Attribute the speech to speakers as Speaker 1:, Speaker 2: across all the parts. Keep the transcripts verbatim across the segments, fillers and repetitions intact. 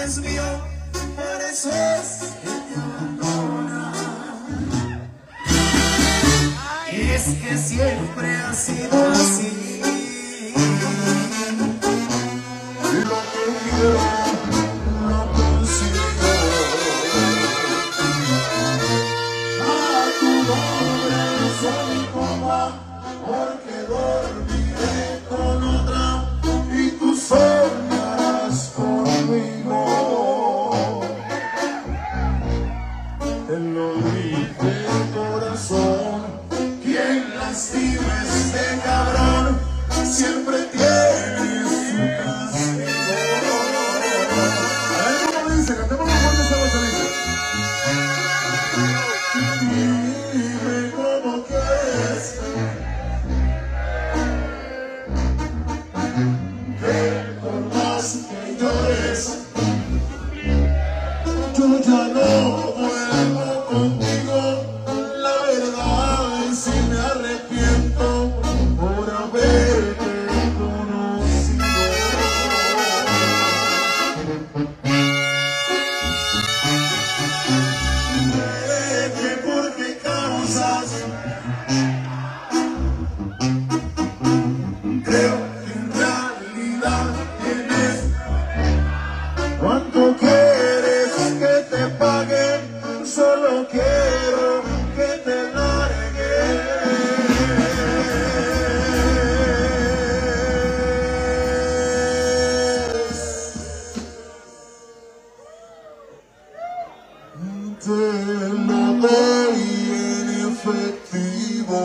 Speaker 1: es mío, por eso es que te abandona. Es que siempre ha sido así.
Speaker 2: Lo que quiero no consigo. A tu nombre soy coma, porque dormiré con otra y tú soñarás conmigo. Te lo dije, corazón. Quien lastima este cabrón siempre tiene su castigo. A ver cómo dice, cantemos los fuertes esta noche, dice. Dime cómo quieres que por más que llores, yo ya no vuelvo contigo. La verdad es que me arrepiento por haberte conocido. Sé que por qué causas creo que en realidad tienes. ¿Cuánto quieres que te pague? Solo quiero que te largues. Te lo doy en efectivo.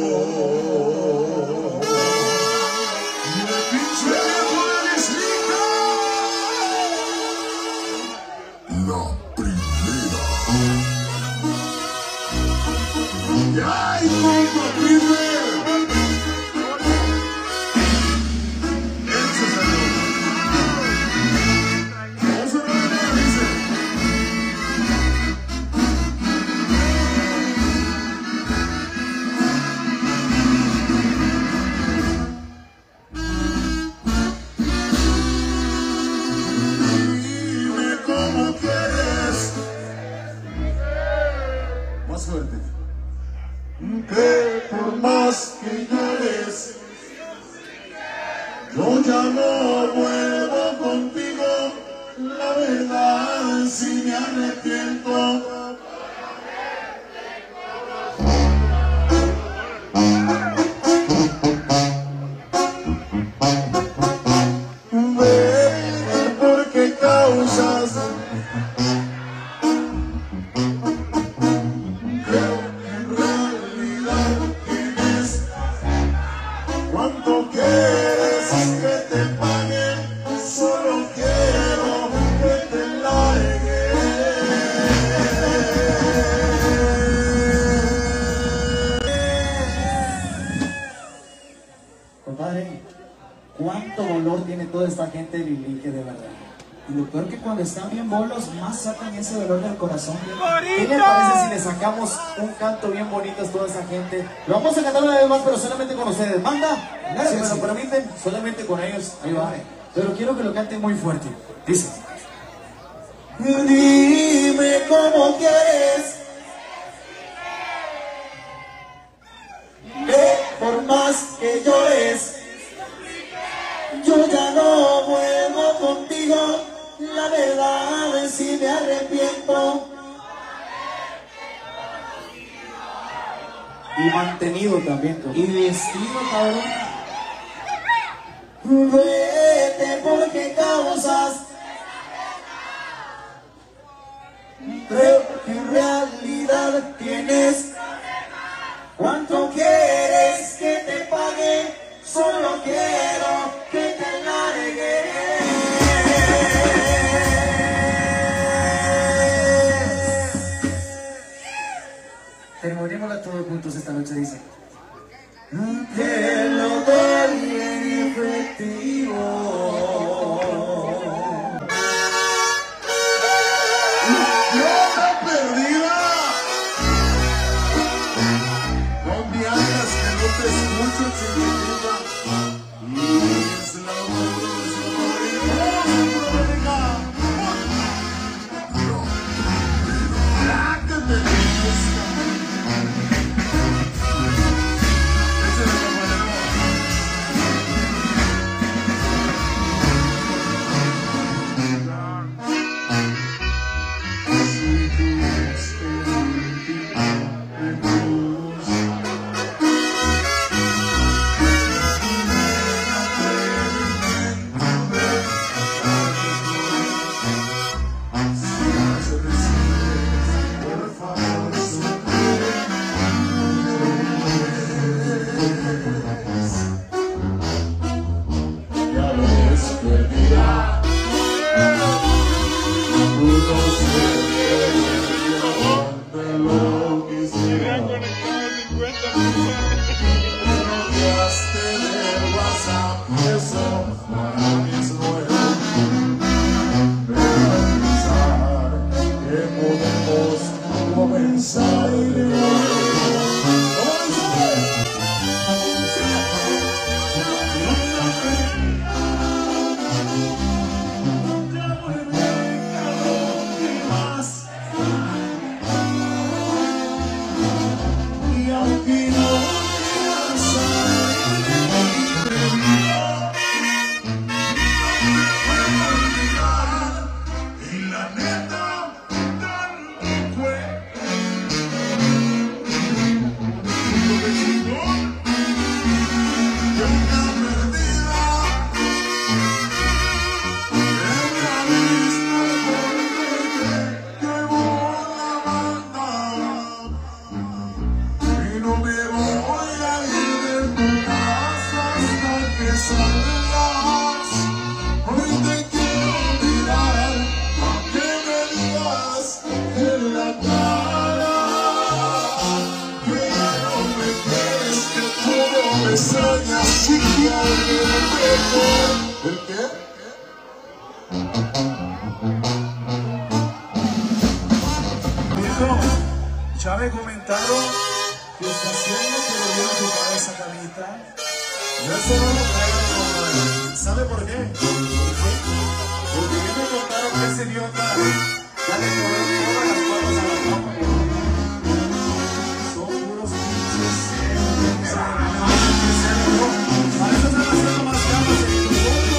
Speaker 2: ¡El pinche viejo de Lislica! La primera. ¡Ya hay todo, primer! Ese es el vamos a ver lo que dice. Dime cómo quieres. Más fuerte. Que por más que llores, yo ya no vuelvo contigo. La verdad si me arrepiento. Ve por qué causas creo que en realidad tienes. ¿Cuánto quieres que te pague? Solo quiero que te largues.
Speaker 3: Compadre, cuánto dolor tiene toda esta gente de Lilique, de verdad. Y lo peor que cuando están bien bolos, más sacan ese dolor del corazón. ¿Qué le parece si le sacamos un canto bien bonito a toda esa gente? Lo vamos a cantar una vez más, pero solamente con ustedes. Manda, si me lo permiten, solamente con ellos. Ahí va. Pero quiero que lo canten muy fuerte. Dice.
Speaker 1: Dime cómo quieres que por más que llores, yo ya no vuelvo contigo. La verdad es si me arrepiento.
Speaker 3: Y mantenido también. ¿No?
Speaker 1: Y vestido, cabrón. Vete porque causas creo que en realidad tienes. ¿Cuánto quieres que te pague? Solo quiero que te largues.
Speaker 3: Terminémosla todos juntos esta noche, dice.
Speaker 1: Te lo doy en efectivo.
Speaker 2: ¡Loca perdida! ¿El qué?
Speaker 3: Hijo, ya me comentaron que está haciendo que le dieron su cabeza camita.
Speaker 2: Yo eso no lo traigo. ¿Sabe por qué? Porque ya me contaron que ese idiota ya le cobró todas las patas a la cama.
Speaker 3: Son puros pinches cerdos. A veces están haciendo más camas en tu foto.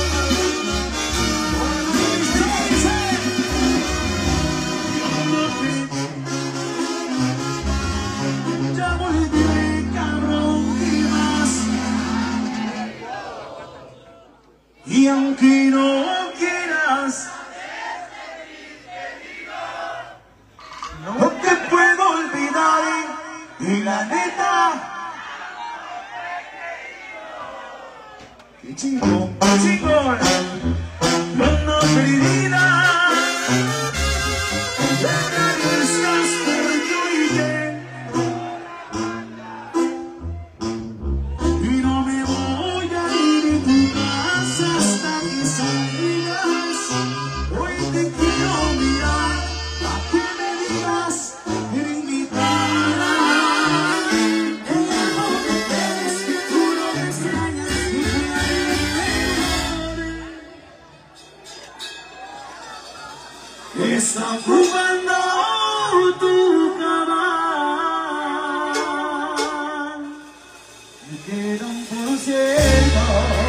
Speaker 3: Ya volví, cabrón, y más. Y aunque no quieras, no te puedo olvidar. Y la neta, qué chingón, qué chingón. No, no, perdida. Está ocupando tu cama. Me queda un por ciento.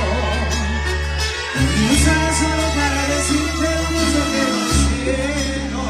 Speaker 3: Y usas solo para decirte lo mucho que lo quiero.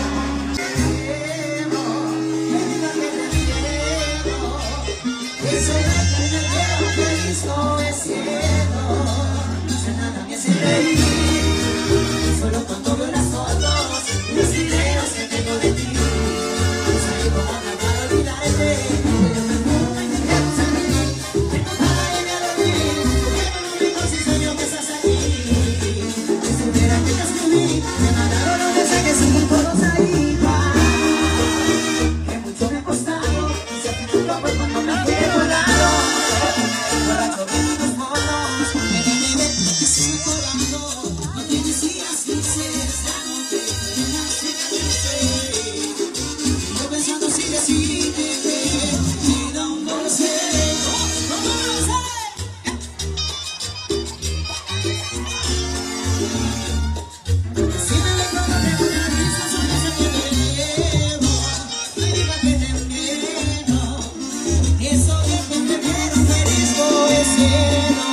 Speaker 3: Me digas que te quiero. Que soy la que me quiero, que esto es cierto. No sé nada me hace reír. Solo con todo las fotos. Los videos que tengo de ti, no sé cómo para olvidarte. Pero me pongo en mi casa a mí, tengo para irme a dormir, porque no me consigo si sueño que estás aquí. Si supiera que te escribí, me mandaron los mensajes y muy todos ahí. Que mucho me ha costado, y se hace un poco cuando me quedo al lado. Borracho viendo tus fotos, me debe que sigo llorando. No te decías que dices, ya no te yo pensando si decirte que queda un por ciento. ¿Cómo lo sé? Decime de cómo te voy a decir, son esas que te llevo. Me digas que te quiero. Eso es que te quiero, que esto es cielo.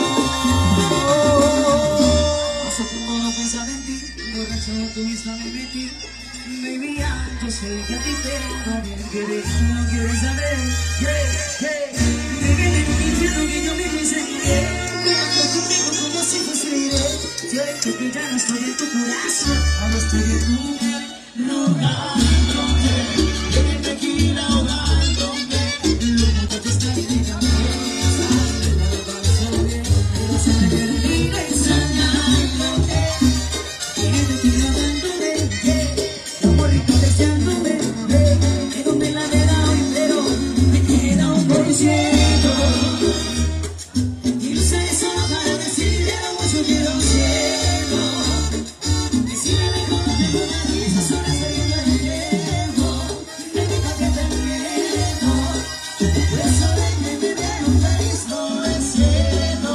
Speaker 3: Hace tiempo no pensaba en ti, borracho de tu isla me metí. Baby, yo sé que a ti te va bien, quieres tú no quieres saber, yeah, yeah. Baby, te estoy diciendo que yo mismo seguiré, jugando conmigo como si fuese iré. Yo he hecho que ya no estoy en tu corazón, ahora estoy en tu piel, rogándote, en el tequila ahogándote, lo mucho que estás en la mesa, me la paso bien, pero se me termina extrañándote, en el tequila ahogándote, yeah. Deseándome, que no me la he dado entero, me queda un por ciento. Y lo sé solo para decirle lo mucho que lo siento. Decirle de cómo te pongo esas horas de que yo le llevo. Me diga que te miento. Eso de que me veo feliz no es cierto.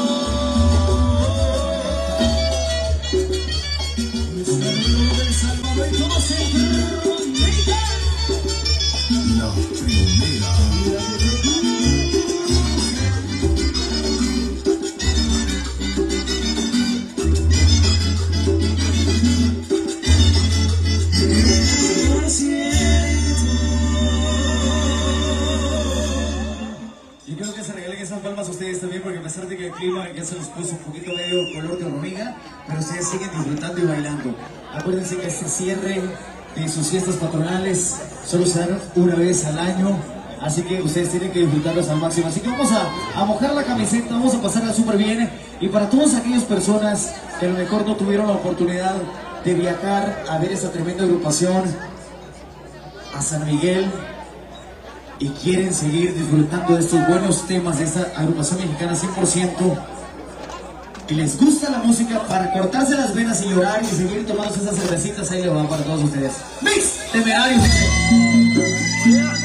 Speaker 3: Me salgo del Salvador y como siempre.
Speaker 2: La primera.
Speaker 3: Yo creo que se regalen esas palmas a ustedes también, porque a pesar de que el clima ya se les puso un poquito medio color de hormiga, pero ustedes siguen disfrutando y bailando. Acuérdense que este cierre de sus fiestas patronales solo se dan una vez al año, así que ustedes tienen que disfrutarlos al máximo. Así que vamos a, a mojar la camiseta, vamos a pasarla súper bien. Y para todas aquellas personas que a lo mejor no tuvieron la oportunidad de viajar a ver esta tremenda agrupación a San Miguel y quieren seguir disfrutando de estos buenos temas de esta agrupación mexicana cien por ciento, y les gusta la música para cortarse las venas y llorar y seguir tomando esas cervecitas, ahí le va para todos ustedes. Mix Temerarios.